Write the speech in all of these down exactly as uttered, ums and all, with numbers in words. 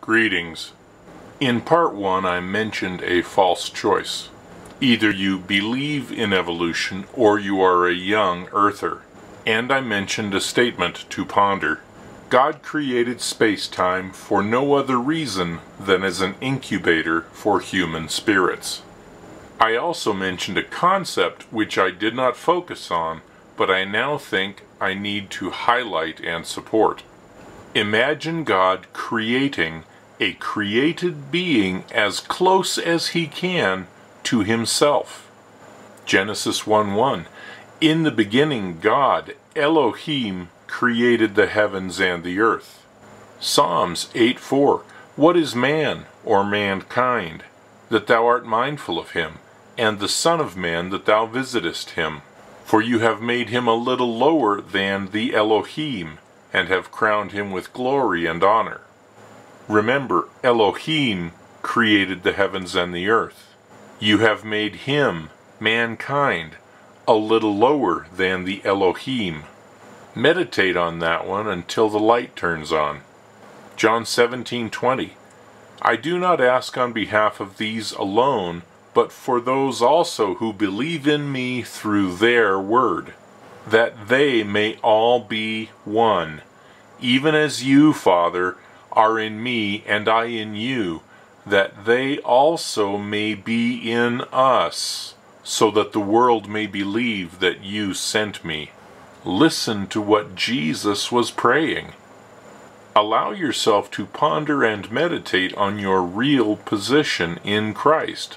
Greetings. In part one I mentioned a false choice. Either you believe in evolution or you are a young earther. And I mentioned a statement to ponder. God created space-time for no other reason than as an incubator for human spirits. I also mentioned a concept which I did not focus on, but I now think I need to highlight and support. Imagine God creating a created being as close as he can to himself. Genesis one one. In the beginning God, Elohim, created the heavens and the earth. Psalms eight four. What is man, or mankind, that thou art mindful of him, and the Son of Man that thou visitest him? For you have made him a little lower than the Elohim, and have crowned him with glory and honor. Remember, Elohim created the heavens and the earth. You have made him, mankind, a little lower than the Elohim. Meditate on that one until the light turns on. John seventeen twenty. I do not ask on behalf of these alone, but for those also who believe in me through their word, that they may all be one, even as you, Father, are in me and I in you, that they also may be in us, so that the world may believe that you sent me. Listen to what Jesus was praying. Allow yourself to ponder and meditate on your real position in Christ.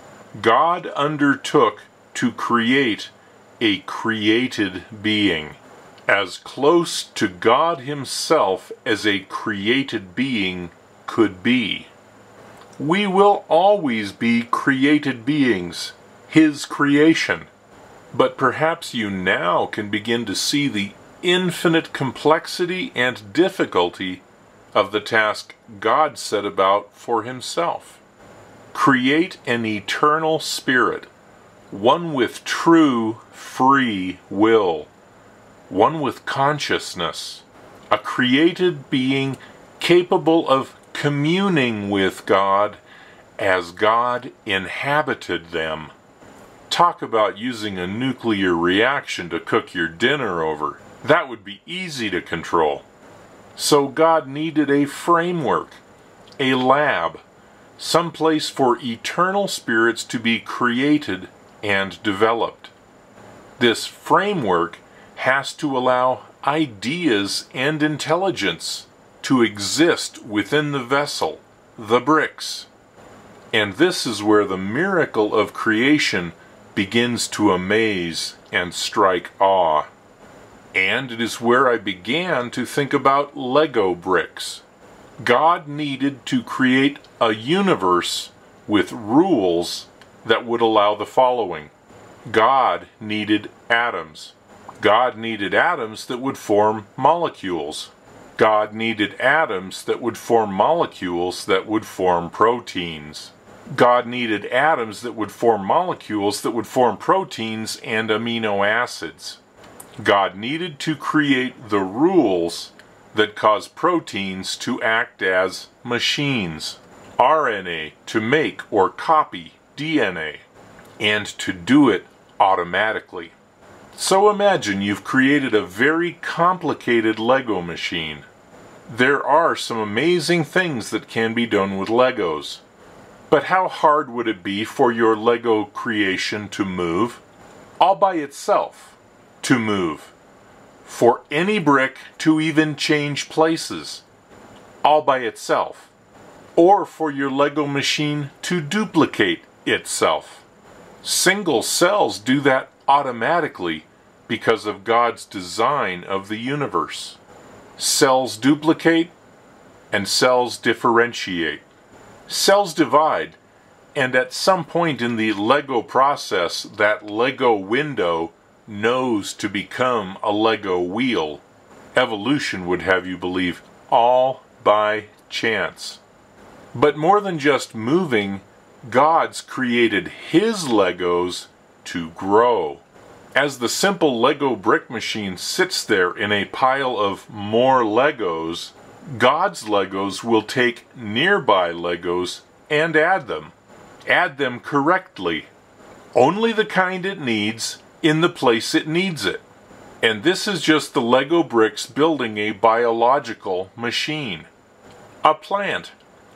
God undertook to create a created being, as close to God himself as a created being could be. We will always be created beings, his creation. But perhaps you now can begin to see the infinite complexity and difficulty of the task God set about for himself. Create an eternal spirit, one with true free will, one with consciousness, a created being capable of communing with God as God inhabited them. Talk about using a nuclear reaction to cook your dinner over. That would be easy to control. So God needed a framework, a lab, some place for eternal spirits to be created and developed. This framework has to allow ideas and intelligence to exist within the vessel, the bricks. And this is where the miracle of creation begins to amaze and strike awe. And it is where I began to think about Lego bricks. God needed to create a universe with rules that would allow the following. God needed atoms. God needed atoms that would form molecules. God needed atoms that would form molecules that would form proteins. God needed atoms that would form molecules that would form proteins and amino acids. God needed to create the rules that cause proteins to act as machines, R N A to make or copy D N A, and to do it automatically. So imagine you've created a very complicated Lego machine. There are some amazing things that can be done with Legos. But how hard would it be for your Lego creation to move? All by itself, to move. For any brick to even change places, all by itself. Or for your Lego machine to duplicate itself. Single cells do that automatically because of God's design of the universe. Cells duplicate and cells differentiate. Cells divide, and at some point in the Lego process, that Lego window knows to become a Lego wheel. Evolution would have you believe all by chance. But more than just moving, God's created his Legos to grow. As the simple Lego brick machine sits there in a pile of more Legos, God's Legos will take nearby Legos and add them. Add them correctly. Only the kind it needs in the place it needs it. And this is just the Lego bricks building a biological machine. A plant,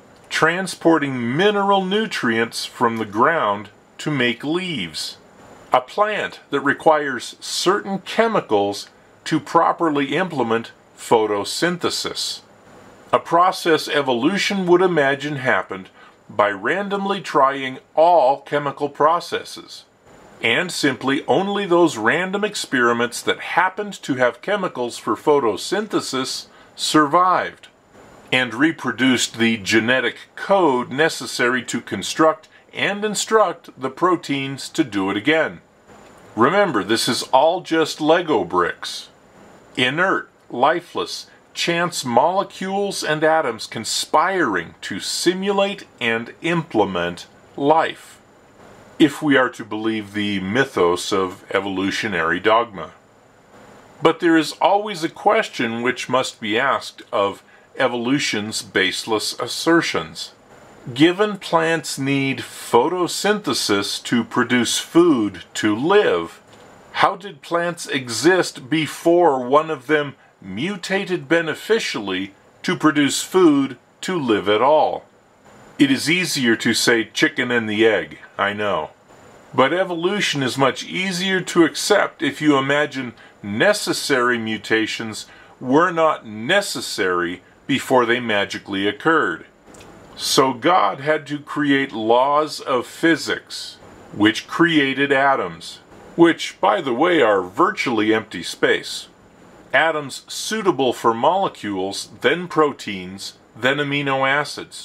transporting mineral nutrients from the ground to make leaves. A plant that requires certain chemicals to properly implement photosynthesis. A process evolution would imagine happened by randomly trying all chemical processes, and simply only those random experiments that happened to have chemicals for photosynthesis survived, and reproduced the genetic code necessary to construct and instruct the proteins to do it again. Remember, this is all just Lego bricks. Inert, lifeless, chance molecules and atoms conspiring to simulate and implement life, if we are to believe the mythos of evolutionary dogma. But there is always a question which must be asked of evolution's baseless assertions. Given plants need photosynthesis to produce food to live, how did plants exist before one of them mutated beneficially to produce food to live at all? It is easier to say chicken and the egg, I know. But evolution is much easier to accept if you imagine necessary mutations were not necessary before they magically occurred. So God had to create laws of physics, which created atoms, which, by the way, are virtually empty space. Atoms suitable for molecules, then proteins, then amino acids.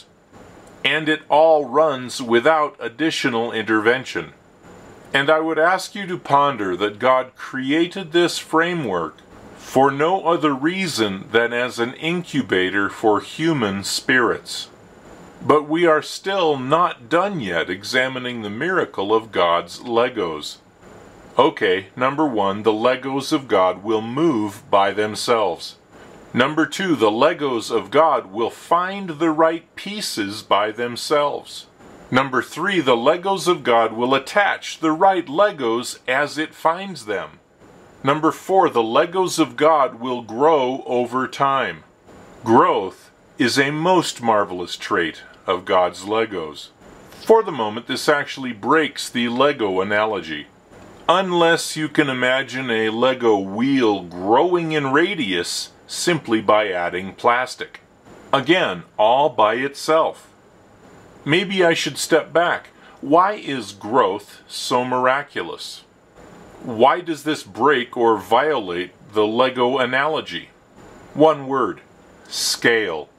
And it all runs without additional intervention. And I would ask you to ponder that God created this framework for no other reason than as an incubator for human spirits. But we are still not done yet examining the miracle of God's Legos. Okay, number one, the Legos of God will move by themselves. Number two, the Legos of God will find the right pieces by themselves. Number three, the Legos of God will attach the right Legos as it finds them. Number four, the Legos of God will grow over time. Growth is a most marvelous trait of God's Legos. For the moment, this actually breaks the Lego analogy. Unless you can imagine a Lego wheel growing in radius simply by adding plastic. Again, all by itself. Maybe I should step back. Why is growth so miraculous? Why does this break or violate the Lego analogy? One word: scale.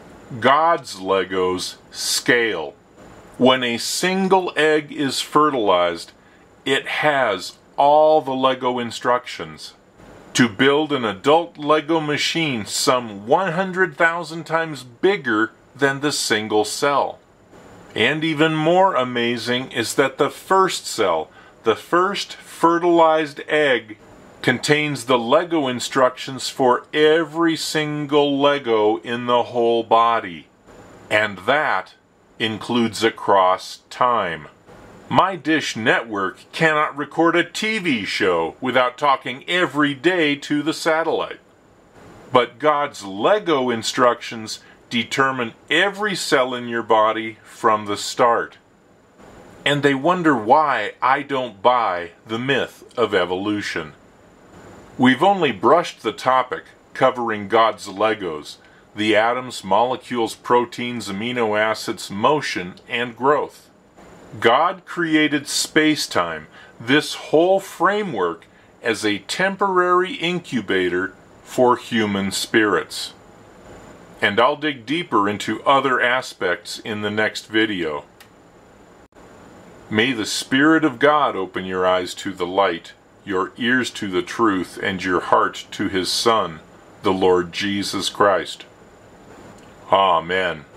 God's Legos scale. When a single egg is fertilized, it has all the Lego instructions to build an adult Lego machine some one hundred thousand times bigger than the single cell. And even more amazing is that the first cell, the first fertilized egg, contains the Lego instructions for every single Lego in the whole body. And that includes across time. My Dish Network cannot record a T V show without talking every day to the satellite. But God's Lego instructions determine every cell in your body from the start. And they wonder why I don't buy the myth of evolution. We've only brushed the topic covering God's Legos, the atoms, molecules, proteins, amino acids, motion, and growth. God created space-time, this whole framework, as a temporary incubator for human spirits. And I'll dig deeper into other aspects in the next video. May the Spirit of God open your eyes to the light, your ears to the truth, and your heart to His Son, the Lord Jesus Christ. Amen.